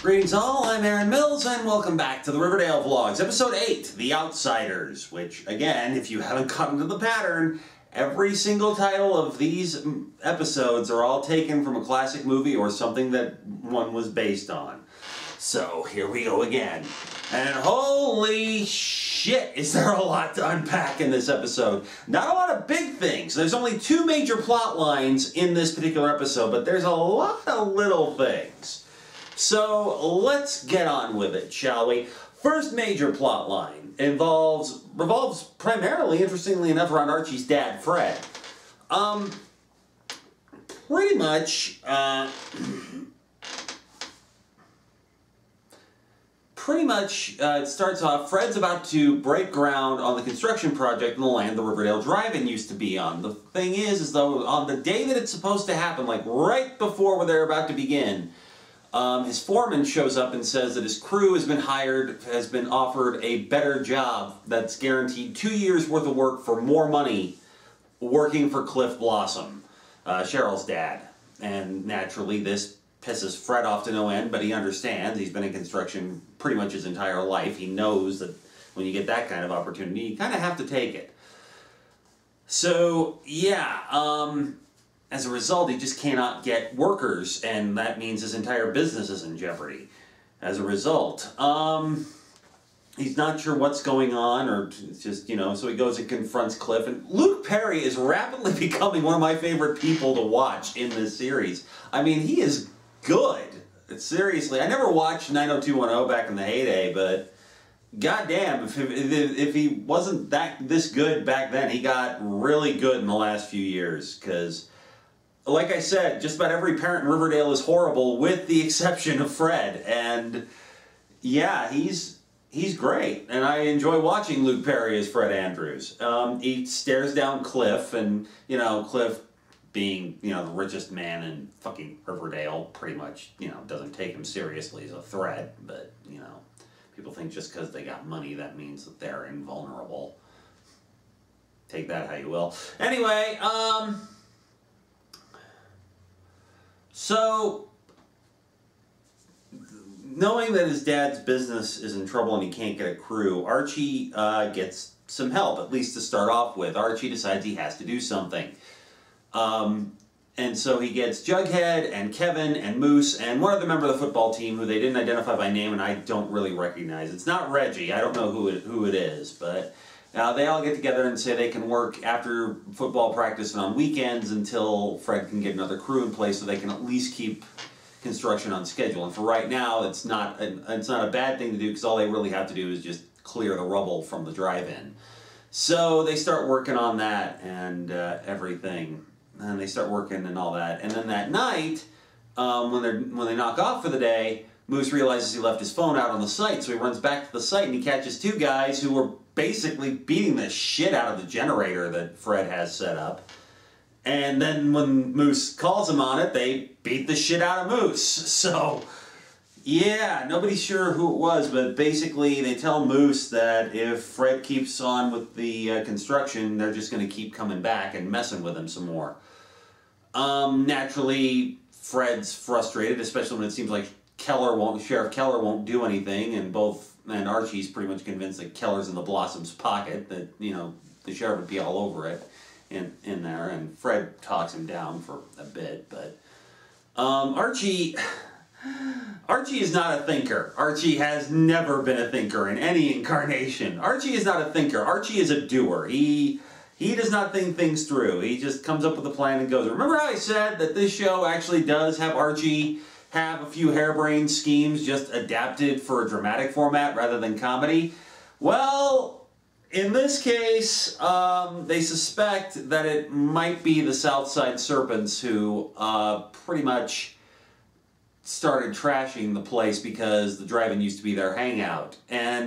Greetings all, I'm Aaron Mills, and welcome back to the Riverdale Vlogs, Episode 8, The Outsiders, which, again, if you haven't caught into the pattern, every single title of these episodes are all taken from a classic movie or something that one was based on. So, here we go again. And holy shit, is there a lot to unpack in this episode. Not a lot of big things. There's only two major plot lines in this particular episode, but there's a lot of little things. So let's get on with it, shall we? First major plot line revolves primarily, interestingly enough, around Archie's dad, Fred. Pretty much, it starts off, Fred's about to break ground on the construction project in the land the Riverdale Drive-In used to be on. The thing is though, on the day that it's supposed to happen, like right before where they're about to begin, his foreman shows up and says that his crew has been offered a better job that's guaranteed 2 years worth of work for more money working for Cliff Blossom, Cheryl's dad. And naturally this pisses Fred off to no end, but he understands. He's been in construction pretty much his entire life. He knows that when you get that kind of opportunity, you kind of have to take it. So, yeah, as a result, he just cannot get workers, and that means his entire business is in jeopardy. As a result, he's not sure what's going on, or it's just, you know, so he goes and confronts Cliff, and Luke Perry is rapidly becoming one of my favorite people to watch in this series. I mean, he is good. Seriously, I never watched 90210 back in the heyday, but goddamn, if he wasn't this good back then, he got really good in the last few years, because like I said, just about every parent in Riverdale is horrible, with the exception of Fred. And yeah, he's great, and I enjoy watching Luke Perry as Fred Andrews. He stares down Cliff, and you know, Cliff, being, you know, the richest man in fucking Riverdale, pretty much, you know, doesn't take him seriously as a threat. But you know, people think just because they got money that means that they're invulnerable. Take that how you will. Anyway, so, knowing that his dad's business is in trouble and he can't get a crew, Archie gets some help, at least to start off with. Archie decides he has to do something. And so he gets Jughead and Kevin and Moose and one other member of the football team who they didn't identify by name and I don't really recognize. It's not Reggie. I don't know who it is, but they all get together and say they can work after football practice and on weekends until Fred can get another crew in place so they can at least keep construction on schedule. And for right now, it's not a bad thing to do, because all they really have to do is just clear the rubble from the drive-in. So they start working on that and everything. And they start working and all that. And then that night, when they knock off for the day, Moose realizes he left his phone out on the site, so he runs back to the site and he catches two guys who were basically beating the shit out of the generator that Fred has set up. And then when Moose calls him on it, they beat the shit out of Moose. So, yeah, nobody's sure who it was, but basically they tell Moose that if Fred keeps on with the construction, they're just going to keep coming back and messing with him some more. Naturally, Fred's frustrated, especially when it seems like Sheriff Keller won't do anything, and Archie's pretty much convinced that Keller's in the Blossom's pocket, that, you know, the sheriff would be all over it in there, and Fred talks him down for a bit, but Archie is not a thinker. Archie has never been a thinker in any incarnation. Archie is not a thinker. Archie is a doer. He does not think things through. He just comes up with a plan and goes. Remember how I said that this show actually does have Archie have a few harebrained schemes just adapted for a dramatic format rather than comedy? Well, in this case, they suspect that it might be the Southside Serpents who pretty much started trashing the place because the drive-in used to be their hangout. And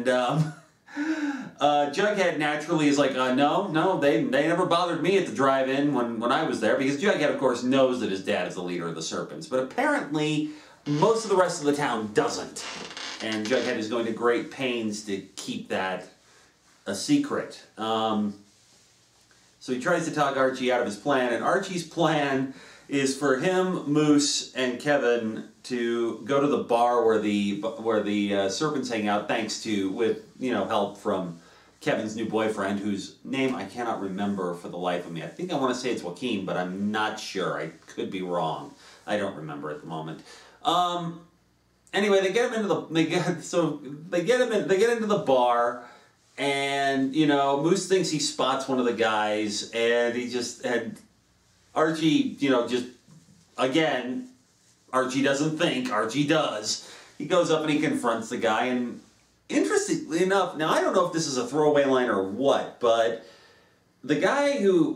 Jughead naturally is like, no, they never bothered me at the drive-in when I was there, because Jughead, of course, knows that his dad is the leader of the Serpents, but apparently most of the rest of the town doesn't. And Jughead is going to great pains to keep that a secret. So he tries to talk Archie out of his plan, and Archie's plan is for him, Moose, and Kevin to go to the bar where the serpents hang out, thanks to, with, you know, help from Kevin's new boyfriend, whose name I cannot remember for the life of me. I think I want to say it's Joaquin, but I'm not sure. I could be wrong. I don't remember at the moment. Anyway, they get him into the they get into the bar, and you know, Moose thinks he spots one of the guys, and Archie, you know, just again, Archie doesn't think, Archie does. He goes up and he confronts the guy, and interestingly enough, now I don't know if this is a throwaway line or what, but the guy who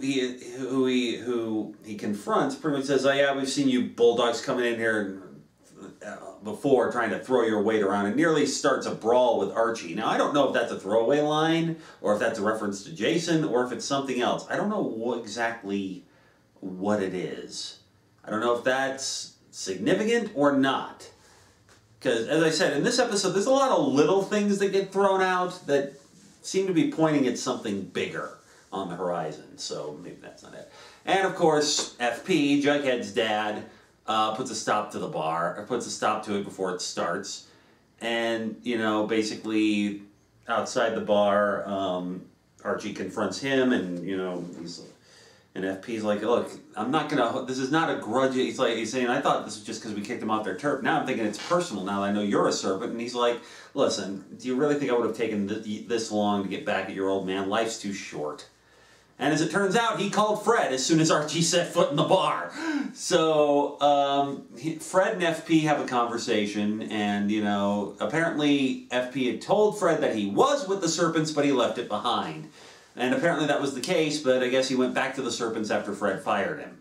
he confronts pretty much says, "Oh yeah, we've seen you bulldogs coming in here before, trying to throw your weight around," and nearly starts a brawl with Archie. Now I don't know if that's a throwaway line, or if that's a reference to Jason, or if it's something else. I don't know exactly what it is. I don't know if that's significant or not. Because, as I said, in this episode, there's a lot of little things that get thrown out that seem to be pointing at something bigger on the horizon. So maybe that's not it. And, of course, FP, Jughead's dad, puts a stop to the bar, or puts a stop to it before it starts. And, you know, basically, outside the bar, Archie confronts him, and, you know, and FP's like, "Look, I'm not gonna, this is not a grudge." He's saying, "I thought this was just because we kicked him off their turf. Now I'm thinking it's personal now that I know you're a serpent." And he's like, "Listen, do you really think I would have taken this long to get back at your old man? Life's too short." And as it turns out, he called Fred as soon as Archie set foot in the bar. So, Fred and FP have a conversation, and, you know, apparently FP had told Fred that he was with the serpents, but he left it behind. And apparently that was the case, but I guess he went back to the serpents after Fred fired him.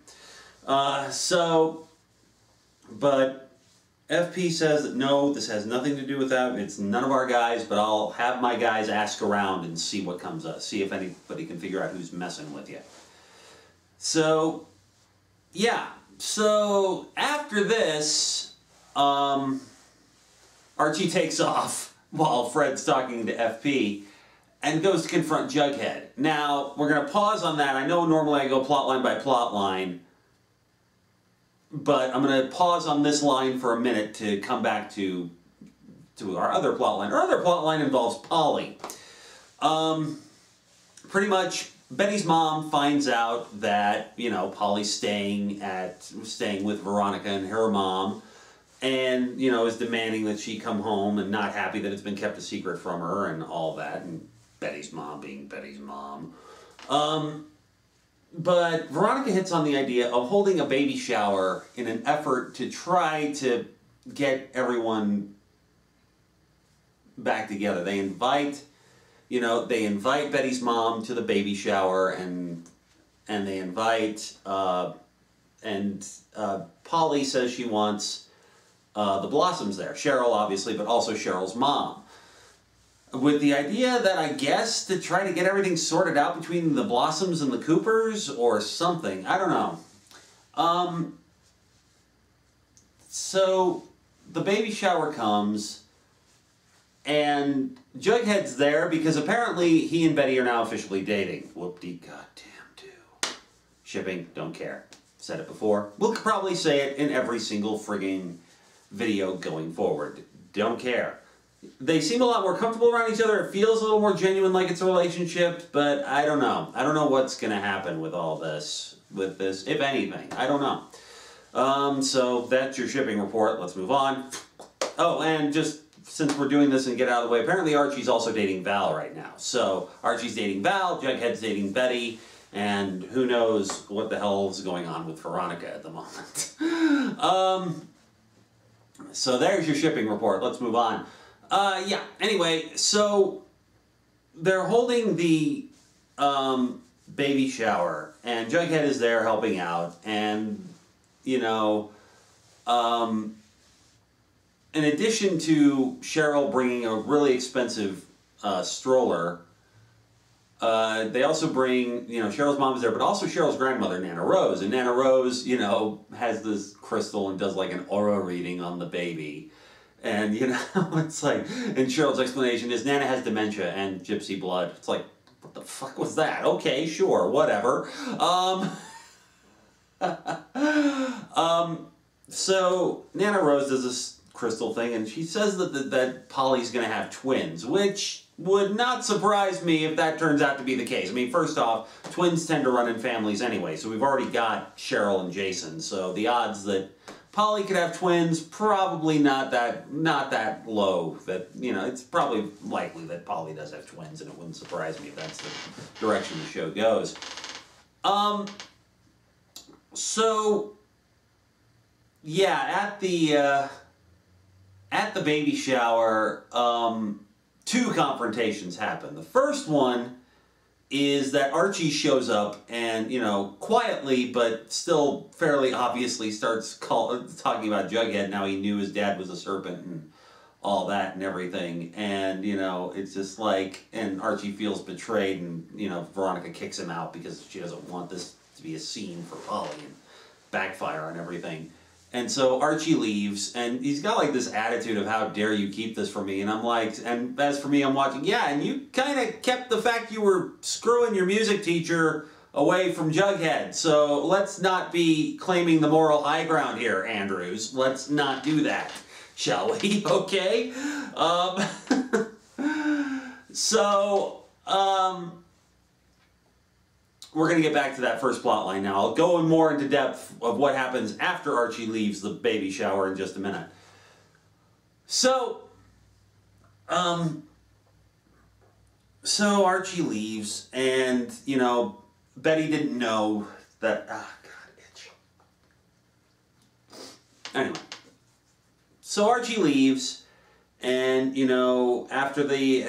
But FP says that no, this has nothing to do with that. It's none of our guys, but I'll have my guys ask around and see what comes up. See if anybody can figure out who's messing with you. So, yeah. So, after this, Archie takes off while Fred's talking to FP. And goes to confront Jughead. Now, we're going to pause on that. I know normally I go plot line by plot line, but I'm going to pause on this line for a minute to come back to our other plot line. Our other plot line involves Polly. Pretty much, Betty's mom finds out that, you know, Polly's staying with Veronica and her mom, and, you know, is demanding that she come home, and not happy that it's been kept a secret from her and all that, and Betty's mom being Betty's mom. But Veronica hits on the idea of holding a baby shower in an effort to try to get everyone back together. They invite Betty's mom to the baby shower, and they invite, Polly says she wants the Blossoms there. Cheryl, obviously, but also Cheryl's mom. With the idea that, I guess, to try to get everything sorted out between the Blossoms and the Coopers, or something. I don't know. So, the baby shower comes, and Jughead's there because apparently he and Betty are now officially dating. Whoop-de-goddamn do. Shipping, don't care. Said it before. We'll probably say it in every single frigging video going forward. Don't care. They seem a lot more comfortable around each other. It feels a little more genuine, like it's a relationship, but I don't know. I don't know what's going to happen with all this, if anything. I don't know. So that's your shipping report. Let's move on. Oh, and just since we're doing this and get out of the way, apparently Archie's also dating Val right now. So Archie's dating Val, Jughead's dating Betty, and who knows what the hell is going on with Veronica at the moment. So there's your shipping report. Let's move on. Yeah, anyway, so they're holding the baby shower, and Jughead is there helping out, and, you know, in addition to Cheryl bringing a really expensive stroller, they also bring, you know, Cheryl's mom is there, but also Cheryl's grandmother, Nana Rose, and Nana Rose, you know, has this crystal and does like an aura reading on the baby. And, you know, it's like, and Cheryl's explanation is Nana has dementia and gypsy blood. It's like, what the fuck was that? Okay, sure, whatever. So Nana Rose does this crystal thing, and she says that Polly's going to have twins, which would not surprise me if that turns out to be the case. I mean, first off, twins tend to run in families anyway, so we've already got Cheryl and Jason, so the odds that Polly could have twins, probably not that low. That, you know, it's probably likely that Polly does have twins, and it wouldn't surprise me if that's the direction the show goes. So yeah, at the baby shower, two confrontations happen. The first one is that Archie shows up and, you know, quietly but still fairly obviously starts talking about Jughead. Now he knew his dad was a serpent and all that and everything. And, you know, it's just like, and Archie feels betrayed, and, you know, Veronica kicks him out because she doesn't want this to be a scene for Polly and backfire on everything. And so Archie leaves, and he's got like this attitude of, how dare you keep this from me? And I'm like, and as for me, I'm watching, yeah, and you kind of kept the fact you were screwing your music teacher away from Jughead. So let's not be claiming the moral high ground here, Andrews. Let's not do that, shall we? Okay? We're going to get back to that first plot line now. I'll go in more into depth of what happens after Archie leaves the baby shower in just a minute. So Archie leaves, and, you know, Betty didn't know that... Ah, God, itch. Anyway. So Archie leaves, and, you know, after the...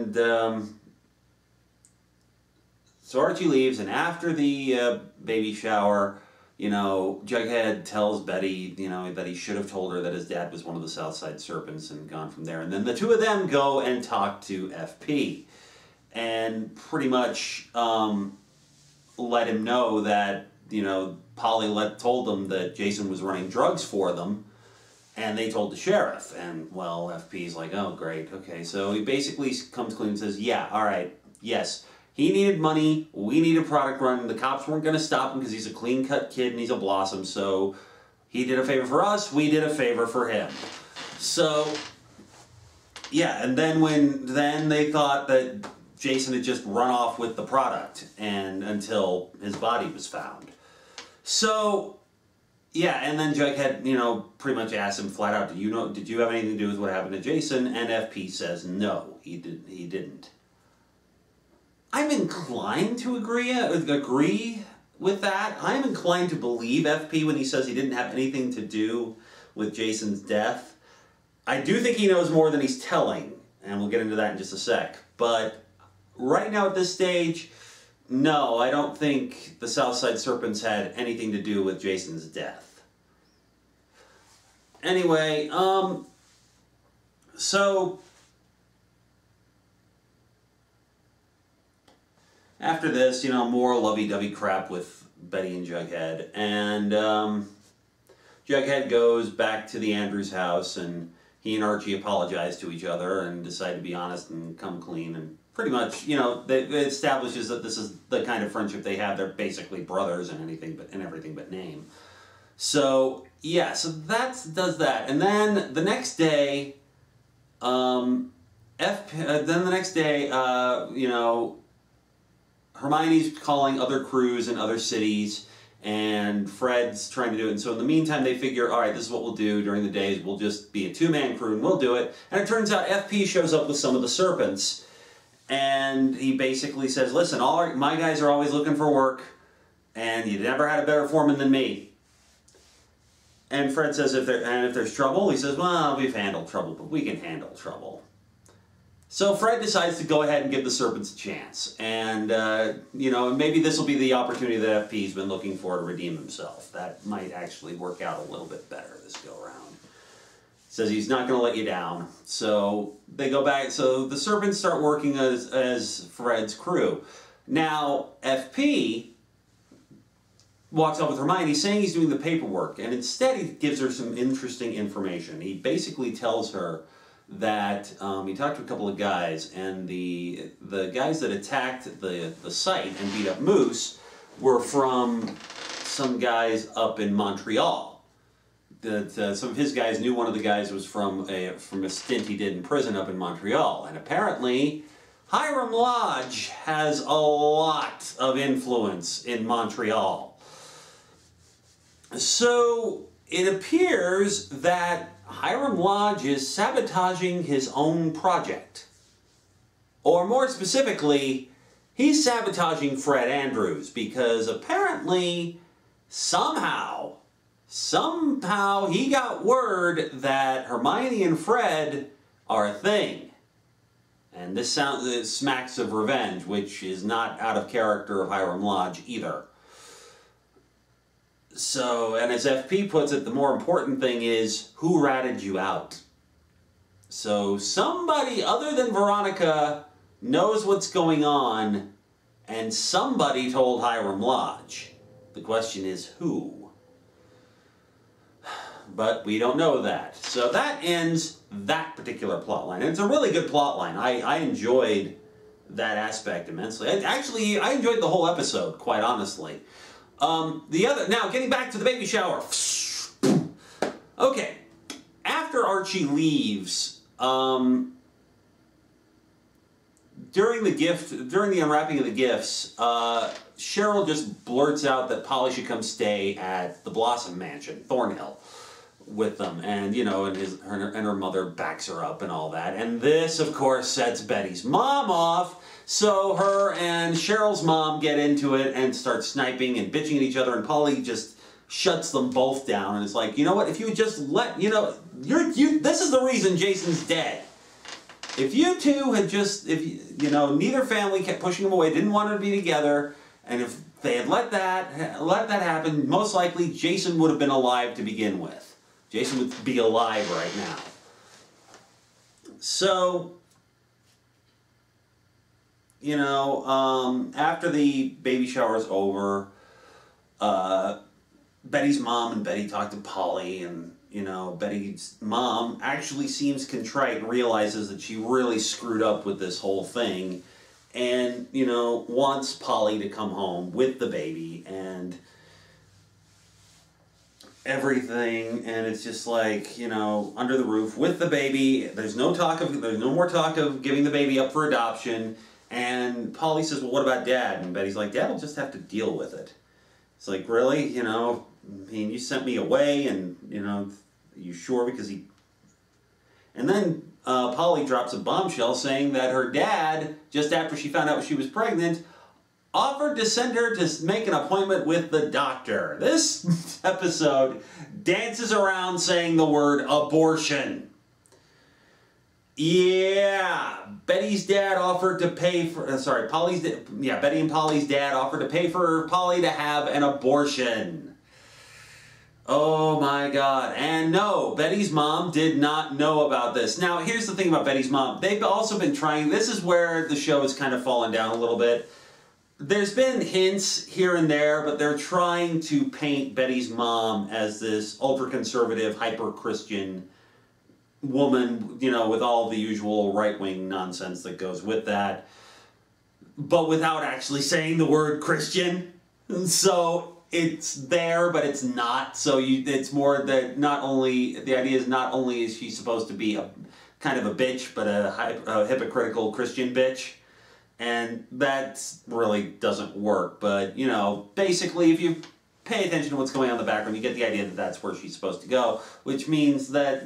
So Archie leaves, and after the baby shower, you know, Jughead tells Betty, you know, that he should have told her that his dad was one of the Southside Serpents and gone from there. And then the two of them go and talk to FP and pretty much let him know that, you know, Polly told them that Jason was running drugs for them, and they told the sheriff. And, well, FP's like, oh, great, okay. So he basically comes clean and says, yeah, all right, yes. He needed money, we needed product run, the cops weren't going to stop him because he's a clean-cut kid and he's a blossom, so he did a favor for us, we did a favor for him. So, yeah, and then they thought that Jason had just run off with the product and until his body was found. So, yeah, and then Jughead, you know, pretty much asked him flat out, did you have anything to do with what happened to Jason? And FP says no, he didn't. I'm inclined to agree with that. I'm inclined to believe FP when he says he didn't have anything to do with Jason's death. I do think he knows more than he's telling, and we'll get into that in just a sec. But right now at this stage, no, I don't think the Southside Serpents had anything to do with Jason's death. Anyway, so... after this, you know, more lovey-dovey crap with Betty and Jughead. And Jughead goes back to the Andrews house, and he and Archie apologize to each other and decide to be honest and come clean. And pretty much, you know, it establishes that this is the kind of friendship they have. They're basically brothers and everything but name. So, yeah, so that does that. And then the next day, you know, Hermione's calling other crews in other cities, and Fred's trying to do it. And so in the meantime, they figure, all right, this is what we'll do during the days. We'll just be a two-man crew, and we'll do it. And it turns out FP shows up with some of the serpents, and he basically says, listen, my guys are always looking for work, and you never had a better foreman than me. And Fred says, if there's trouble, he says, well, we've handled trouble, but we can handle trouble. So Fred decides to go ahead and give the serpents a chance. And, you know, maybe this will be the opportunity that FP's been looking for to redeem himself. That might actually work out a little bit better this go-around. Says he's not going to let you down. So they go back. So the serpents start working as Fred's crew. Now, FP walks up with Hermione saying he's doing the paperwork. And instead he gives her some interesting information. He basically tells her that he talked to a couple of guys, and the guys that attacked the site and beat up Moose were from some guys up in Montreal. That some of his guys knew one of the guys was from a stint he did in prison up in Montreal. And apparently, Hiram Lodge has a lot of influence in Montreal. So it appears that Hiram Lodge is sabotaging his own project. Or more specifically, he's sabotaging Fred Andrews because apparently, somehow he got word that Hermione and Fred are a thing. And this smacks of revenge, which is not out of character of Hiram Lodge either. So, and as FP puts it, the more important thing is, who ratted you out? So somebody other than Veronica knows what's going on, and somebody told Hiram Lodge. The question is, who? But we don't know that. So that ends that particular plotline. And it's a really good plotline. I enjoyed that aspect immensely. Actually, I enjoyed the whole episode, quite honestly. Now, getting back to the baby shower. Okay. After Archie leaves, during the unwrapping of the gifts, Cheryl just blurts out that Polly should come stay at the Blossom Mansion, Thornhill, with them, and her mother backs her up and all that. And this, of course, sets Betty's mom off. So her and Cheryl's mom get into it and start sniping and bitching at each other, and Polly just shuts them both down and is like, you know what? If you would just let this is the reason Jason's dead. If you two had just, neither family kept pushing them away, didn't want them to be together, and if they had let that happen, most likely Jason would have been alive to begin with. Jason would be alive right now. So, after the baby shower's over, Betty's mom and Betty talk to Polly, and Betty's mom actually seems contrite and realizes that she really screwed up with this whole thing, and wants Polly to come home with the baby and everything. And it's just like, under the roof with the baby. There's no more talk of giving the baby up for adoption. And Polly says, well, what about Dad? And Betty's like, Dad will just have to deal with it. It's like, really? You sent me away, and, are you sure? Because he... And then Polly drops a bombshell saying that her dad, just after she found out she was pregnant, offered to send her to make an appointment with the doctor. This episode dances around saying the word abortion. Yeah, Betty's dad offered to pay for... Betty and Polly's dad offered to pay for Polly to have an abortion. Oh my God. And no, Betty's mom did not know about this. Now, here's the thing about Betty's mom. They've also been trying... This is where the show has kind of fallen down a little bit. There's been hints here and there, but they're trying to paint Betty's mom as this ultra-conservative, hyper-Christian woman, with all the usual right-wing nonsense that goes with that, but without actually saying the word Christian. And so it's there, but it's not. So it's more that the idea is not only is she supposed to be a kind of a bitch, but a hypocritical Christian bitch. And that really doesn't work. But, basically, if you pay attention to what's going on in the background, you get the idea that that's where she's supposed to go, which means that,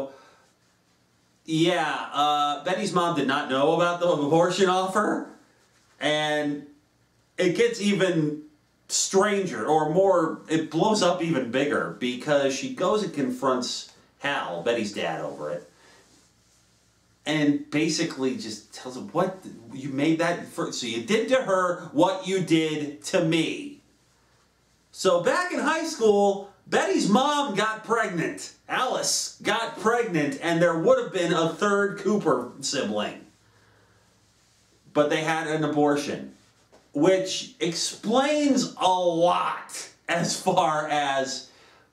Betty's mom did not know about the abortion offer, and it gets even stranger, or more, it blows up even bigger, because she goes and confronts Hal, Betty's dad, over it, and basically just tells him, what, you made that, so you did to her what you did to me. So back in high school, Betty's mom got pregnant. Alice got pregnant, and there would have been a third Cooper sibling. But they had an abortion, which explains a lot as far as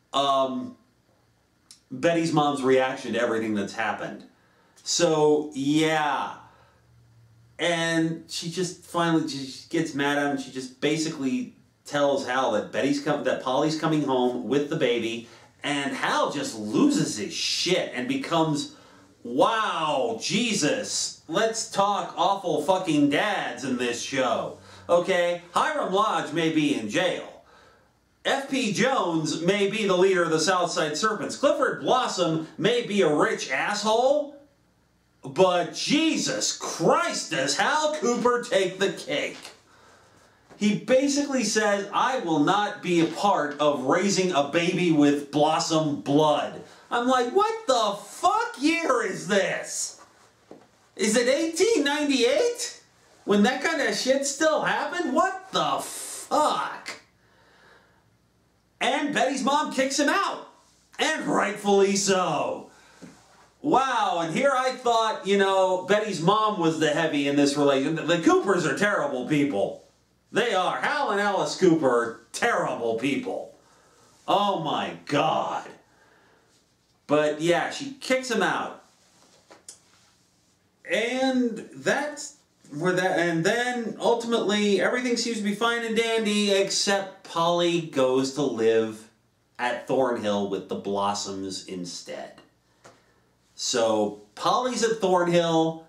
Betty's mom's reaction to everything that's happened. So, yeah. And she just finally she gets mad at him. She just basically tells Hal that Polly's coming home with the baby, and Hal just loses his shit and becomes, wow, Jesus, let's talk awful fucking dads in this show. Okay, Hiram Lodge may be in jail. F.P. Jones may be the leader of the Southside Serpents. Clifford Blossom may be a rich asshole. But Jesus Christ, does Hal Cooper take the cake? He basically says, I will not be a part of raising a baby with Blossom blood. I'm like, what the fuck year is this? Is it 1898? When that kind of shit still happened? What the fuck? And Betty's mom kicks him out. And rightfully so. Wow, and here I thought, you know, Betty's mom was the heavy in this relation. The Coopers are terrible people. They are. Hal and Alice Cooper are terrible people. Oh my God. But yeah, she kicks him out. And that's where that, and then ultimately everything seems to be fine and dandy except Polly goes to live at Thornhill with the Blossoms instead. So Polly's at Thornhill,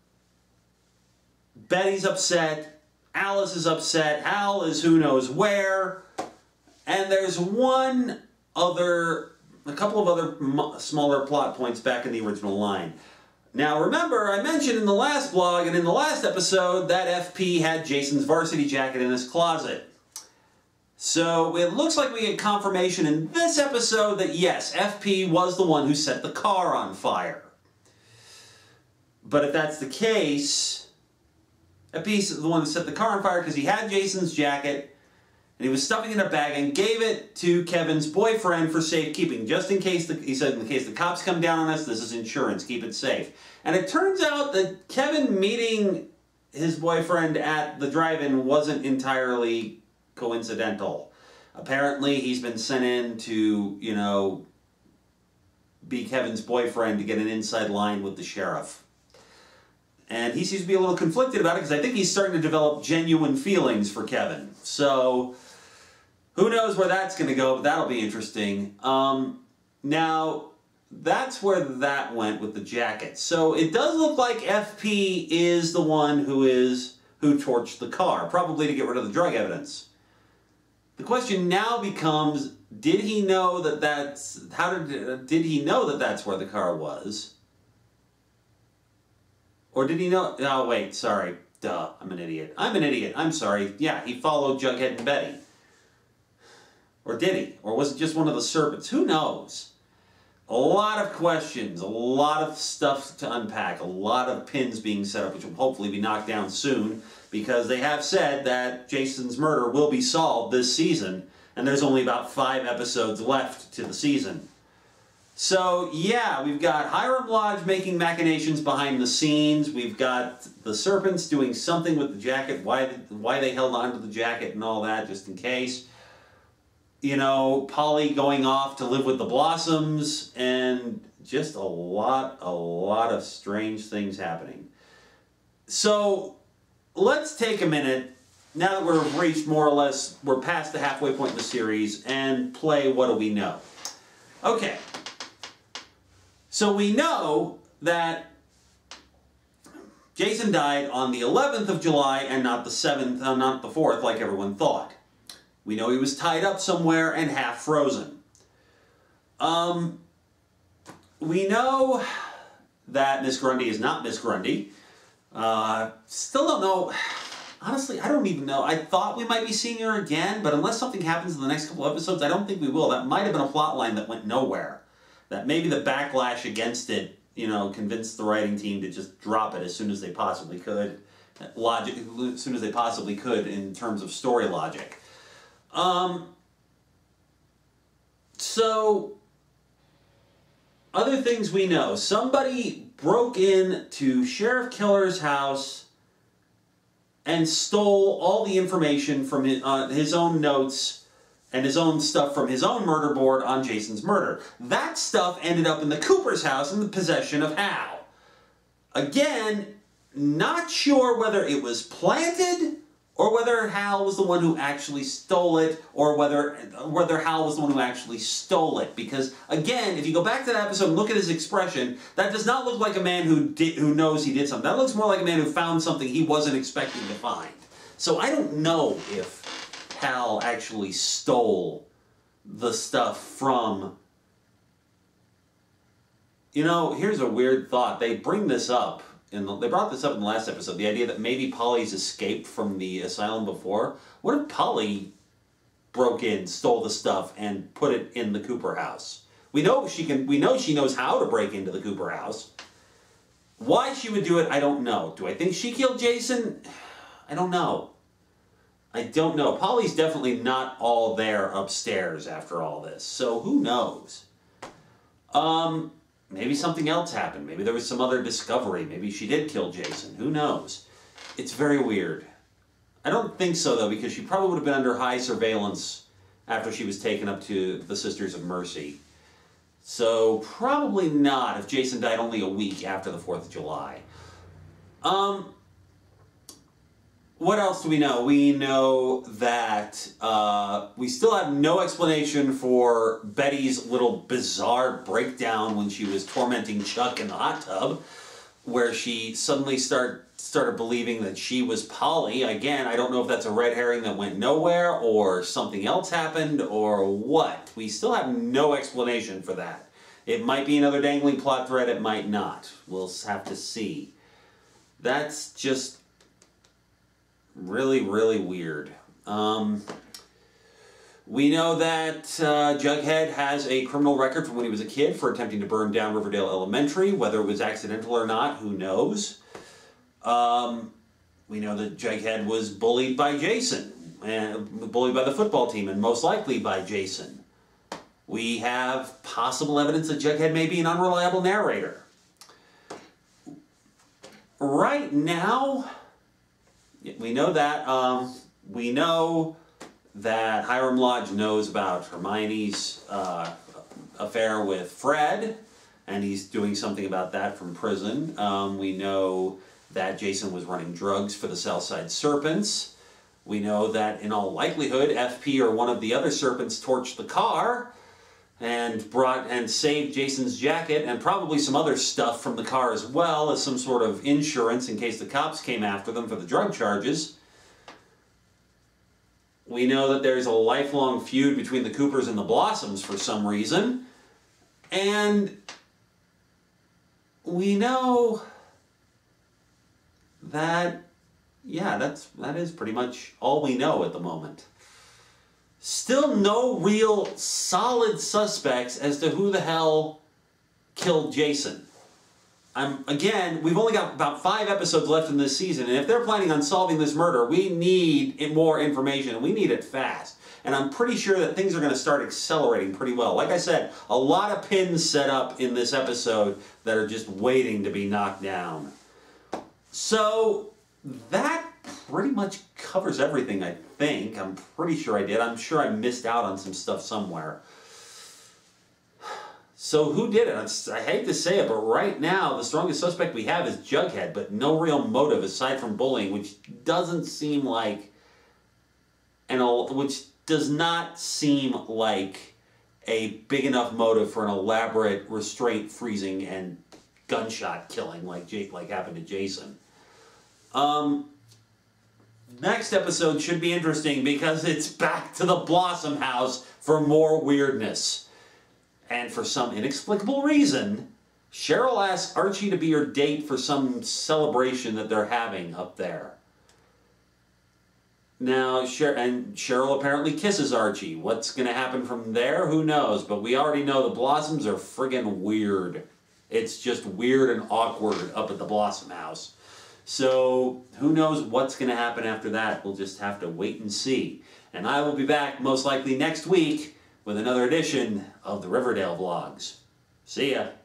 Betty's upset, Alice is upset, Hal is who knows where, and there's a couple of other smaller plot points back in the original line. Now remember, I mentioned in the last blog and in the last episode that FP had Jason's varsity jacket in his closet. So it looks like we get confirmation in this episode that yes, FP was the one who set the car on fire. But if that's the case, FP is the one who set the car on fire because he had Jason's jacket and he was stuffing it in a bag and gave it to Kevin's boyfriend for safekeeping. Just in case, he said, in case the cops come down on us, this is insurance, keep it safe. And it turns out that Kevin meeting his boyfriend at the drive-in wasn't entirely coincidental. Apparently he's been sent in to, you know, be Kevin's boyfriend to get an inside line with the sheriff. And he seems to be a little conflicted about it because I think he's starting to develop genuine feelings for Kevin. So who knows where that's going to go, but that'll be interesting. Now, that's where that went with the jacket. So it does look like FP is the one who torched the car, probably to get rid of the drug evidence. The question now becomes, did he know that did he know that that's where the car was? Or did he know, oh wait, sorry, duh, I'm an idiot. I'm sorry, yeah, he followed Jughead and Betty. Or did he? Or was it just one of the serpents? Who knows? A lot of questions, a lot of stuff to unpack, a lot of pins being set up, which will hopefully be knocked down soon, because they have said that Jason's murder will be solved this season, and there's only about 5 episodes left to the season. So, yeah, we've got Hiram Lodge making machinations behind the scenes, we've got the serpents doing something with the jacket, why they held onto the jacket and all that, just in case. You know, Polly going off to live with the Blossoms, and just a lot of strange things happening. So, let's take a minute, now that we've reached more or less, we're past the halfway point in the series, and play What Do We Know? Okay. So we know that Jason died on the 11th of July and not the 7th, not the 4th like everyone thought. We know he was tied up somewhere and half frozen. We know that Miss Grundy is not Miss Grundy. Still don't know. Honestly, I don't even know. I thought we might be seeing her again, but unless something happens in the next couple episodes, I don't think we will. That might have been a plot line that went nowhere. That maybe the backlash against it, you know, convinced the writing team to just drop it as soon as they possibly could. As soon as they possibly could in terms of story logic. So, other things we know. Somebody broke into Sheriff Keller's house and stole all the information from his own notes and his own stuff from his own murder board on Jason's murder. That stuff ended up in the Cooper's house in the possession of Hal. Again, not sure whether it was planted or whether Hal was the one who actually stole it, or whether Hal was the one who actually stole it. Because, again, if you go back to that episode and look at his expression, that does not look like a man who knows he did something. That looks more like a man who found something he wasn't expecting to find. So I don't know if Hal actually stole the stuff from... You know, here's a weird thought. They bring this up. They brought this up in the last episode, the idea that maybe Polly's escaped from the asylum before. What if Polly broke in, stole the stuff, and put it in the Cooper house? We know she knows how to break into the Cooper house. Why she would do it, I don't know. Do I think she killed Jason? I don't know. I don't know. Polly's definitely not all there upstairs after all this, so who knows? Maybe something else happened. Maybe there was some other discovery. Maybe she did kill Jason. Who knows? It's very weird. I don't think so, though, because she probably would have been under high surveillance after she was taken up to the Sisters of Mercy. So, probably not if Jason died only a week after the 4th of July. What else do we know? We know that we still have no explanation for Betty's little bizarre breakdown when she was tormenting Chuck in the hot tub, where she suddenly started believing that she was Polly. Again, I don't know if that's a red herring that went nowhere, or something else happened, or what. We still have no explanation for that. It might be another dangling plot thread, it might not. We'll have to see. That's just... really, really weird. We know that Jughead has a criminal record from when he was a kid for attempting to burn down Riverdale Elementary. Whether it was accidental or not, who knows? We know that Jughead was bullied by Jason, and bullied by the football team, and most likely by Jason. We have possible evidence that Jughead may be an unreliable narrator. Right now... we know that. We know that Hiram Lodge knows about Hermione's affair with Fred, and he's doing something about that from prison. We know that Jason was running drugs for the Southside Serpents. We know that, in all likelihood, FP or one of the other Serpents torched the car and saved Jason's jacket, and probably some other stuff from the car as well as some sort of insurance in case the cops came after them for the drug charges. We know that there's a lifelong feud between the Coopers and the Blossoms for some reason. And we know that, yeah, that is pretty much all we know at the moment. Still no real solid suspects as to who the hell killed Jason. Again, we've only got about 5 episodes left in this season, and if they're planning on solving this murder, we need more information, and we need it fast. And I'm pretty sure that things are going to start accelerating pretty well. Like I said, a lot of pins set up in this episode that are just waiting to be knocked down. So, that pretty much covers everything, I think. I'm pretty sure I did. I'm sure I missed out on some stuff somewhere. So who did it? I hate to say it, but right now the strongest suspect we have is Jughead, but no real motive aside from bullying, which doesn't seem like which does not seem like a big enough motive for an elaborate restraint freezing and gunshot killing like happened to Jason. Next episode should be interesting because it's back to the Blossom house for more weirdness. And for some inexplicable reason, Cheryl asks Archie to be her date for some celebration that they're having up there. Now, Cheryl apparently kisses Archie. What's going to happen from there? Who knows? But we already know the Blossoms are friggin' weird. It's just weird and awkward up at the Blossom house. So, who knows what's going to happen after that? We'll just have to wait and see. And I will be back most likely next week with another edition of the Riverdale Vlogs. See ya.